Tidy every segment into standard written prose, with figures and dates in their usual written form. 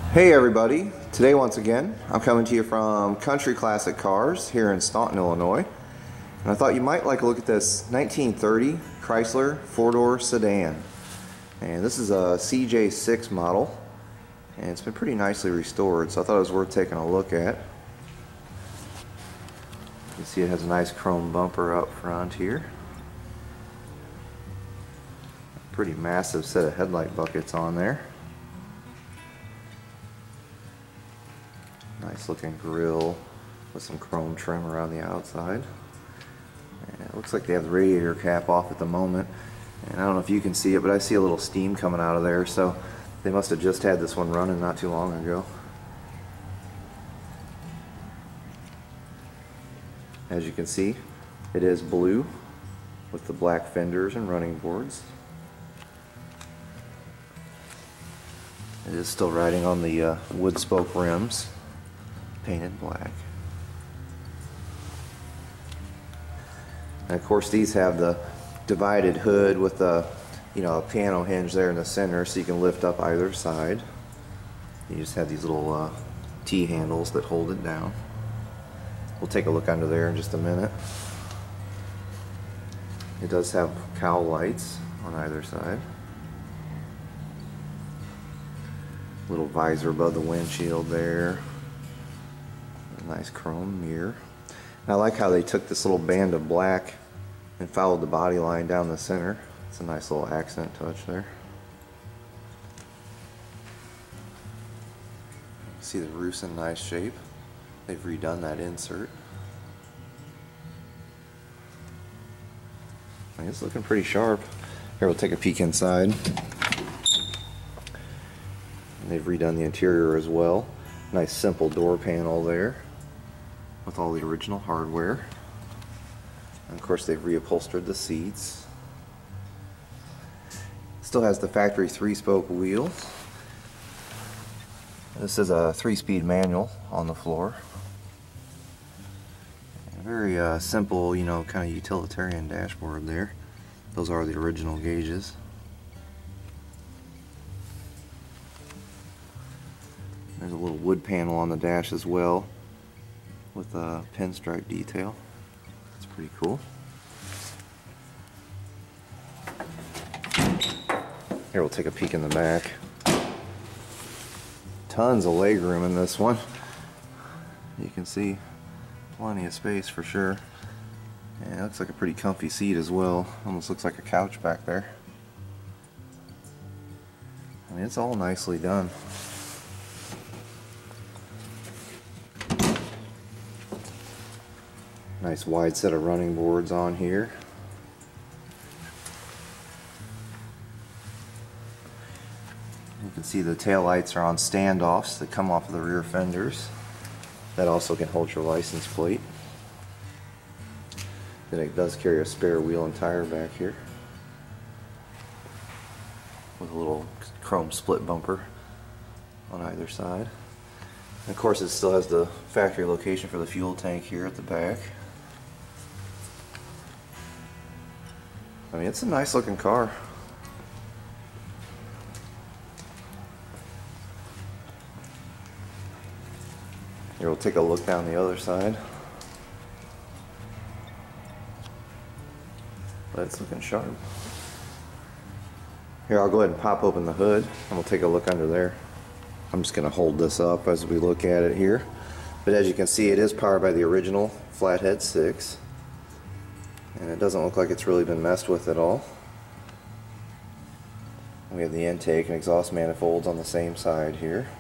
Hey everybody, today once again I'm coming to you from Country Classic Cars here in Staunton, Illinois, and I thought you might like a look at this 1930 Chrysler 4-door sedan. And this is a CJ6 model, and it's been pretty nicely restored, so I thought it was worth taking a look at. You can see it has a nice chrome bumper up front here. Pretty massive set of headlight buckets on there. Nice looking grille with some chrome trim around the outside. And it looks like they have the radiator cap off at the moment. And I don't know if you can see it, but I see a little steam coming out of there, so they must have just had this one running not too long ago. As you can see, it is blue with the black fenders and running boards. It is still riding on the wood spoke rims, painted black. And of course these have the divided hood with a a piano hinge there in the center, so you can lift up either side. You just have these little T handles that hold it down. We'll take a look under there in just a minute. It does have cowl lights on either side. Little visor above the windshield there. A nice chrome mirror. And I like how they took this little band of black and followed the body line down the center. It's a nice little accent touch there. See, the roof's in nice shape. They've redone that insert. I mean, it's looking pretty sharp. Here, we'll take a peek inside. And they've redone the interior as well. Nice simple door panel there with all the original hardware. And of course they've reupholstered the seats. Still has the factory 3-spoke wheel. This is a 3-speed manual on the floor. A very simple, kind of utilitarian dashboard there. Those are the original gauges. There's a little wood panel on the dash as well with a pinstripe detail. That's pretty cool. Here, we'll take a peek in the back. Tons of leg room in this one. You can see plenty of space for sure. And it looks like a pretty comfy seat as well. Almost looks like a couch back there. I mean, it's all nicely done. Nice wide set of running boards on here. You can see the tail lights are on standoffs that come off of the rear fenders. That also can hold your license plate. Then it does carry a spare wheel and tire back here with a little chrome split bumper on either side. And of course it still has the factory location for the fuel tank here at the back. I mean, it's a nice looking car. Here, we'll take a look down the other side. But it's looking sharp. Here, I'll go ahead and pop open the hood and we'll take a look under there. I'm just going to hold this up as we look at it here. But as you can see, it is powered by the original Flathead Six. And it doesn't look like it's really been messed with at all. We have the intake and exhaust manifolds on the same side here.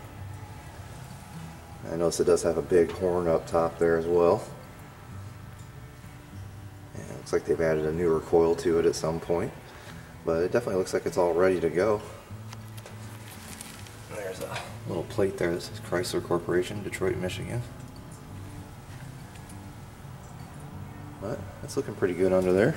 I notice it does have a big horn up top there as well. And it looks like they've added a newer coil to it at some point. But it definitely looks like it's all ready to go. There's a little plate there that says Chrysler Corporation, Detroit, Michigan. But it's looking pretty good under there.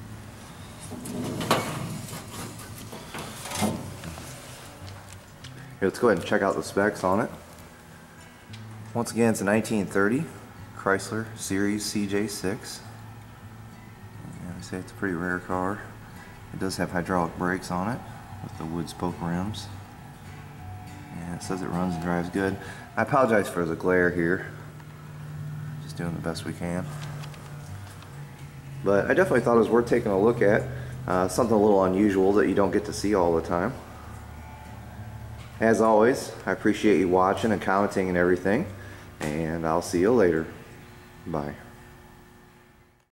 Here, let's go ahead and check out the specs on it. Once again, it's a 1930 Chrysler Series CJ6. And I say it's a pretty rare car. It does have hydraulic brakes on it with the wood spoke rims. Yeah, it says it runs and drives good. I apologize for the glare here. Just doing the best we can. But I definitely thought it was worth taking a look at. Something a little unusual that you don't get to see all the time. As always, I appreciate you watching and commenting and everything. And I'll see you later. Bye.